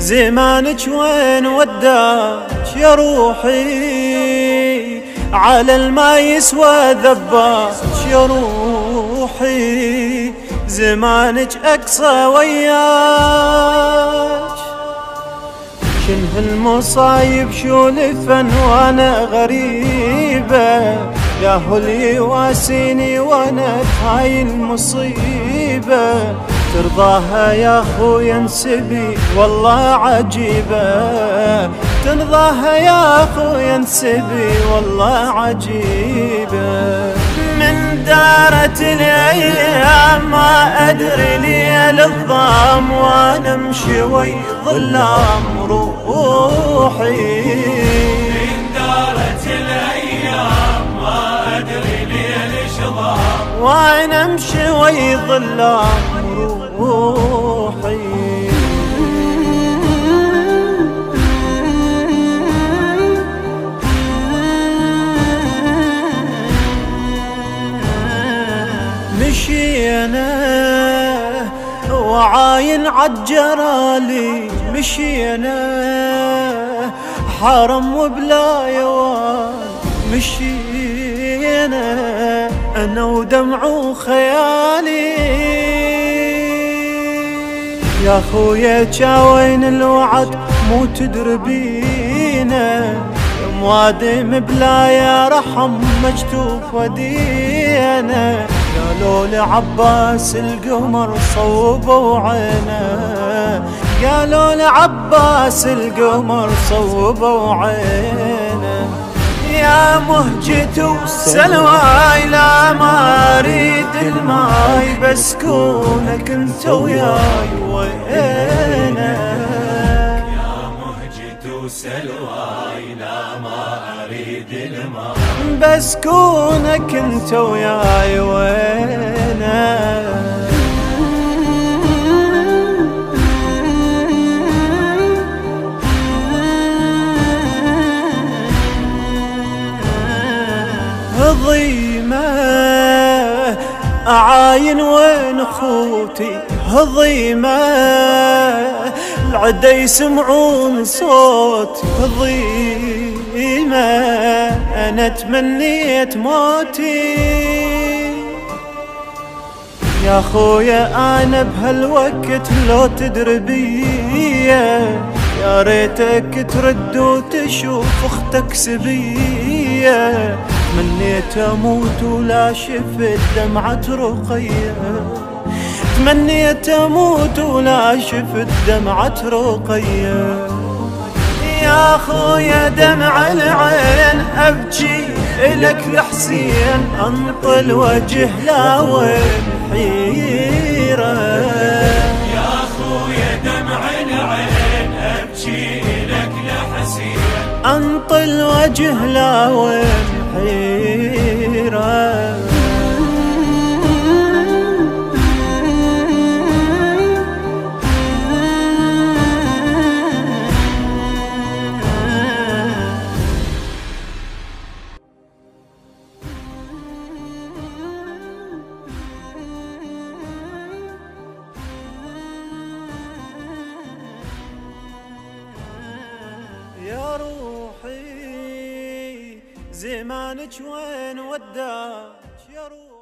زمانك وين وداك يا روحي، على الما يسوى ذباك يا روحي، زمانك أقصى وياك. شنه المصايب شولفا وانا غريبة، يا هو اللي يواسيني وانا بهاي المصيبة، ترضاها يا خويا انسبي والله عجيبة، ترضاها يا خويا انسبي والله عجيبة. من دارت الايام ما ادري ليل الظام، وانا امشي وي ظلام روحي. من دارت الايام ما ادري ليل شظام، وانا امشي وي ظلام روحي. مشينا وعاين عالجرالي، مشينا حرم وبلا يوال، مشينا أنا ودمع وخيالي. يا خويا جاوين الوعد مو تدربينا، موادم بلا يا رحم مجتوف ودينا. قالوا لعباس القمر صوبوا عينه، قالوا لعباس القمر صوبوا عينه. يا مهجة وسلواي لا ما اريد الماي، بس كونك انت وياي وينه. يا مهجة وسلواي لا ما اريد الماي، بس كونك انت وياي وينه. هضيمة أعاين وين أخوتي، هضيمة العدا يسمعون صوتي، هضيمة أنا تمنيت موتي. يا خويا أنا بهالوقت لو تدري بيا، يا ريتك ترد وتشوف أختك سبية. تمنيت أموت ولا شفت دمعة رقية، تمنيت أموت ولا شفت دمعة رقية. يا خويا دمع العين أبكي إلك لحسين، أنطل وجه لا وين حيرة. يا خويا دمع العين أبكي إلك لحسين، أنطل وجه لا وين حيرة. يا روحي زمانك وين وداك يا روحي.